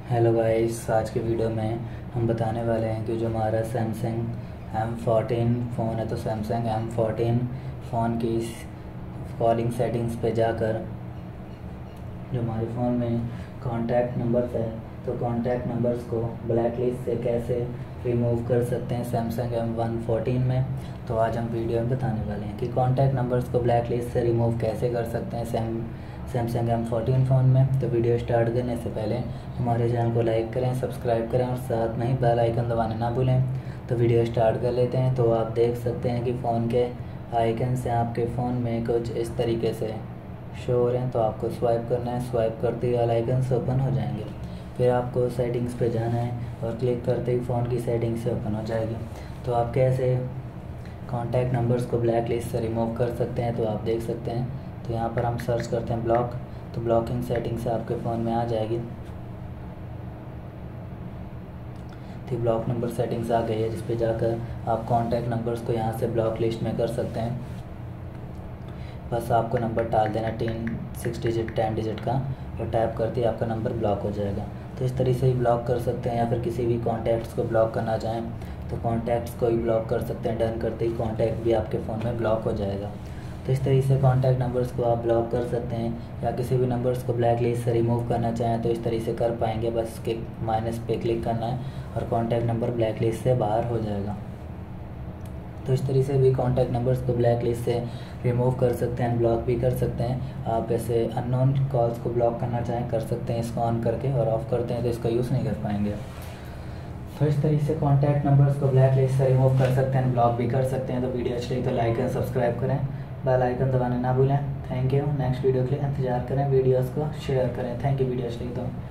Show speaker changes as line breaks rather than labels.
Hello guys, आज के video में हम बताने वाले हैं कि जो हमारा सैमसंग M14 फ़ोन है, तो सैमसंग M14 फ़ोन की कॉलिंग सेटिंग्स पे जाकर जो हमारे फ़ोन में कॉन्टैक्ट नंबर्स है, तो कॉन्टैक्ट नंबर्स को ब्लैक लिस्ट से कैसे रिमूव कर सकते हैं सैमसंग M14 में। तो आज हम वीडियो में बताने वाले हैं कि कॉन्टैक्ट नंबर्स को ब्लैक लिस्ट से रिमूव कैसे कर सकते हैं सैमसंग M14 फ़ोन में। तो वीडियो स्टार्ट करने से पहले हमारे चैनल को लाइक करें, सब्सक्राइब करें और साथ में ही बेल आइकन दबाना ना भूलें। तो वीडियो स्टार्ट कर लेते हैं। तो आप देख सकते हैं कि फ़ोन के आइकन से आपके फ़ोन में कुछ इस तरीके से शो हो रहे हैं। तो आपको स्वाइप करना है, स्वाइप करते ही ऑल आइकन्स ओपन हो जाएंगे। फिर आपको सेटिंग्स पे जाना है और क्लिक करते ही फ़ोन की सेटिंग्स ओपन हो जाएगी। तो आप कैसे कॉन्टैक्ट नंबर्स को ब्लैक लिस्ट से रिमूव कर सकते हैं, तो आप देख सकते हैं। तो यहाँ पर हम सर्च करते हैं ब्लॉक, तो ब्लॉकिंग सेटिंग्स आपके फ़ोन में आ जाएगी। तो ब्लॉक नंबर सेटिंग्स आ गई है, जिस पे जाकर आप कॉन्टैक्ट नंबर्स को यहाँ से ब्लॉक लिस्ट में कर सकते हैं। बस आपको नंबर डाल देना 6 डिजिट 10 डिजिट का, और टैप करते ही आपका नंबर ब्लॉक हो जाएगा। तो इस तरीके से ही ब्लॉक कर सकते हैं, या फिर किसी भी कॉन्टैक्ट्स को ब्लॉक करना चाहें तो कॉन्टैक्ट्स को ही ब्लॉक कर सकते हैं। डन करते ही कॉन्टैक्ट भी आपके फ़ोन में ब्लॉक हो जाएगा। तो इस तरीके से कॉन्टैक्ट नंबर्स को आप ब्लॉक कर सकते हैं, या किसी भी नंबर्स को ब्लैक लिस्ट से रिमूव करना चाहें तो इस तरीके से कर पाएंगे। बस के माइनस पे क्लिक करना है और कॉन्टैक्ट नंबर ब्लैक लिस्ट से बाहर हो जाएगा। तो इस तरीके से भी कॉन्टैक्ट नंबर्स को ब्लैक लिस्ट से रिमूव कर सकते हैं, ब्लॉक भी कर सकते हैं। आप ऐसे अननोन कॉल्स को ब्लॉक करना चाहें कर सकते हैं, इसको ऑन करके, और ऑफ़ करते हैं तो इसका यूज़ नहीं कर पाएंगे। तो इस तरीके से कॉन्टैक्ट नंबर्स को ब्लैक लिस्ट से रिमूव कर सकते हैं, ब्लॉक भी कर सकते हैं। तो वीडियो अच्छी लगी तो लाइक एंड सब्सक्राइब करें, बेल आइकन दबाना ना भूलें। Thank you. नेक्स्ट वीडियो के लिए इंतजार करें, वीडियोज़ को शेयर करें। Thank you. वीडियो अच्छी लगी तो